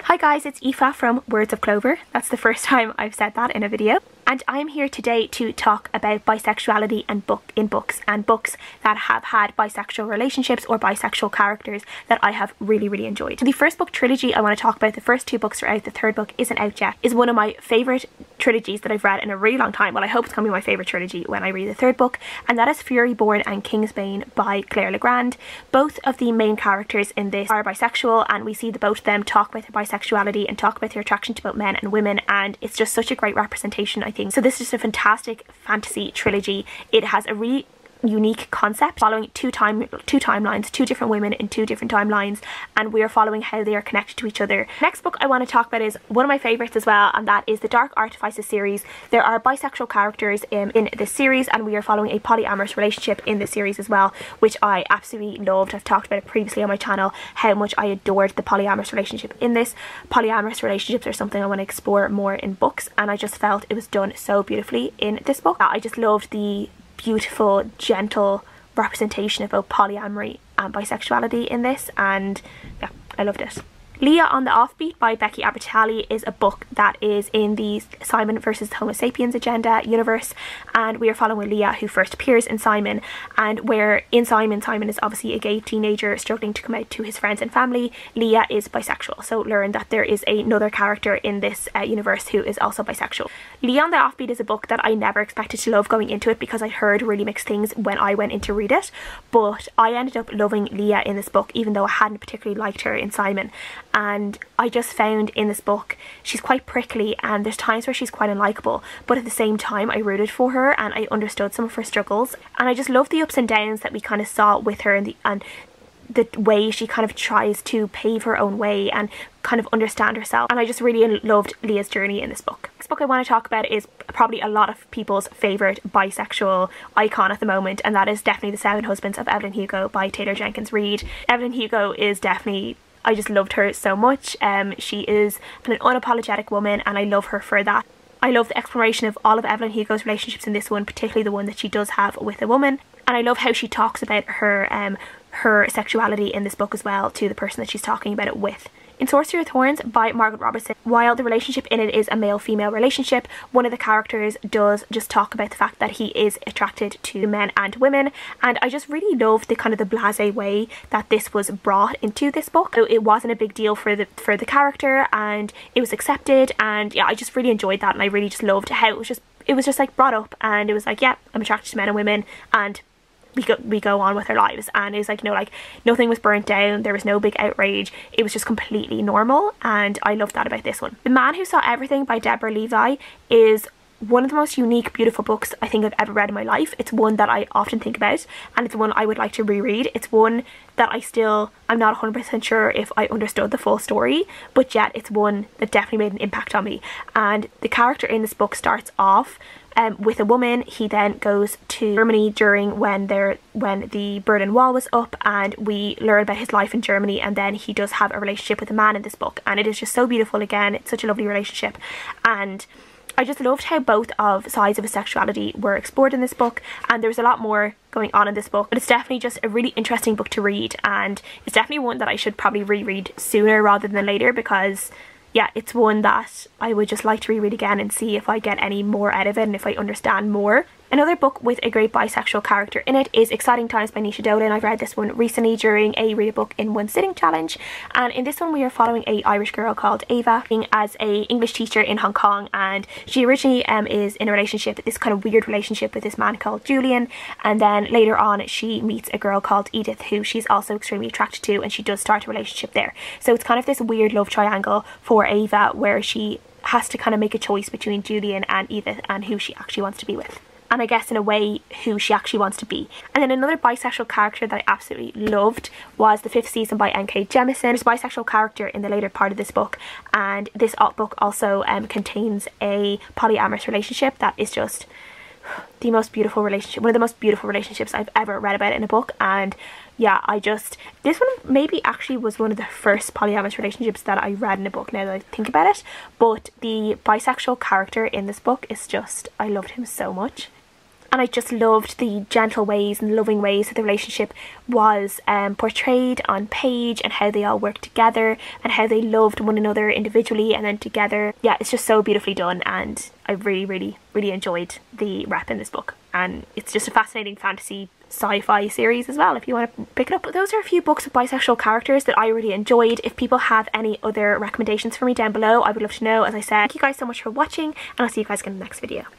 Hi guys, it's Aoife from Words of Clover. That's the first time I've said that in a video. And I'm here today to talk about bisexuality and books that have had bisexual relationships or bisexual characters that I have really enjoyed. So the first book trilogy I want to talk about, the first two books are out, the third book isn't out yet, is one of my favourite trilogies that I've read in a really long time. Well, I hope it's going to be my favourite trilogy when I read the third book, and that is Fury Born and Kingsbane by Claire Legrand. Both of the main characters in this are bisexual, and we see the both of them talk about their bisexuality and talk about their attraction to both men and women, and it's just such a great representation, I think. So this is just a fantastic fantasy trilogy. It has a really unique concept, following two timelines, two different women in two different timelines, and we are following how they are connected to each other. Next book I want to talk about is one of my favourites as well, and that is the Dark Artifices series. There are bisexual characters in this series, and we are following a polyamorous relationship in this series as well, which I absolutely loved. I've talked about it previously on my channel, how much I adored the polyamorous relationship in this. Polyamorous relationships are something I want to explore more in books, and I just felt it was done so beautifully in this book. I just loved the beautiful, gentle representation of both polyamory and bisexuality in this, and yeah, I loved it. Leah on the Offbeat by Becky Albertalli is a book that is in the Simon versus Homo sapiens agenda universe, and we are following Leah, who first appears in Simon, and where in Simon is obviously a gay teenager struggling to come out to his friends and family. Leah is bisexual, so learn that there is another character in this universe who is also bisexual. Leah on the Offbeat is a book that I never expected to love going into it, because I heard really mixed things when I went in to read it, but I ended up loving Leah in this book, even though I hadn't particularly liked her in Simon. And I just found in this book she's quite prickly, and there's times where she's quite unlikable, but at the same time I rooted for her and I understood some of her struggles, and I just love the ups and downs that we kind of saw with her, and the way she kind of tries to pave her own way and kind of understand herself, and I just really loved Leah's journey in this book. Next book I want to talk about is probably a lot of people's favourite bisexual icon at the moment, and that is definitely The Seven Husbands of Evelyn Hugo by Taylor Jenkins Reid. Evelyn Hugo is definitely, I just loved her so much. She is an unapologetic woman, and I love her for that. I love the exploration of all of Evelyn Hugo's relationships in this one, particularly the one that she does have with a woman, and I love how she talks about her sexuality in this book as well to the person that she's talking about it with. In Sorcery of Thorns by Margaret Robertson, while the relationship in it is a male-female relationship, one of the characters does just talk about the fact that he is attracted to men and women, and I just really loved the kind of the blasé way that this was brought into this book. So it wasn't a big deal for the character, and it was accepted, and yeah, I just really enjoyed that, and I really just loved how it was just like brought up, and it was like, yeah, I'm attracted to men and women, and we go on with our lives, and it was like, you know, like nothing was burnt down, there was no big outrage, it was just completely normal, and I loved that about this one. The Man Who Saw Everything by Deborah Levi is one of the most unique, beautiful books I think I've ever read in my life. It's one that I often think about, and it's one I would like to reread. It's one that I'm not 100% sure if I understood the full story, but yet it's one that definitely made an impact on me. And the character in this book starts off with a woman. He then goes to Germany during when the Berlin Wall was up, and we learn about his life in Germany, and then he does have a relationship with a man in this book, and it is just so beautiful. Again, it's such a lovely relationship, and I just loved how both of sides of his sexuality were explored in this book, and there was a lot more going on in this book, but it's definitely just a really interesting book to read, and it's definitely one that I should probably reread sooner rather than later, because yeah, it's one that I would just like to reread again and see if I get any more out of it and if I understand more. Another book with a great bisexual character in it is Exciting Times by Nisha Dolan. I've read this one recently during a read a book in one sitting challenge, and in this one we are following a Irish girl called Ava as a English teacher in Hong Kong, and she originally is in a relationship, this kind of weird relationship with this man called Julian, and then later on she meets a girl called Edith who she's also extremely attracted to, and she does start a relationship there. So it's kind of this weird love triangle for Ava, where she has to kind of make a choice between Julian and Edith and who she actually wants to be with, and I guess in a way who she actually wants to be. And then another bisexual character that I absolutely loved was The Fifth Season by N.K. Jemisin. There's a bisexual character in the later part of this book, and this book also contains a polyamorous relationship that is just the most beautiful relationship, one of the most beautiful relationships I've ever read about in a book. And yeah, this one maybe actually was one of the first polyamorous relationships that I read in a book, now that I think about it, but the bisexual character in this book is just, I loved him so much. and I just loved the gentle ways and loving ways that the relationship was portrayed on page, and how they all worked together and how they loved one another individually and then together. Yeah, it's just so beautifully done, and I really enjoyed the rep in this book, and it's just a fascinating fantasy sci-fi series as well if you want to pick it up. But those are a few books with bisexual characters that I really enjoyed. If people have any other recommendations for me down below, I would love to know. As I said, thank you guys so much for watching, and I'll see you guys again in the next video.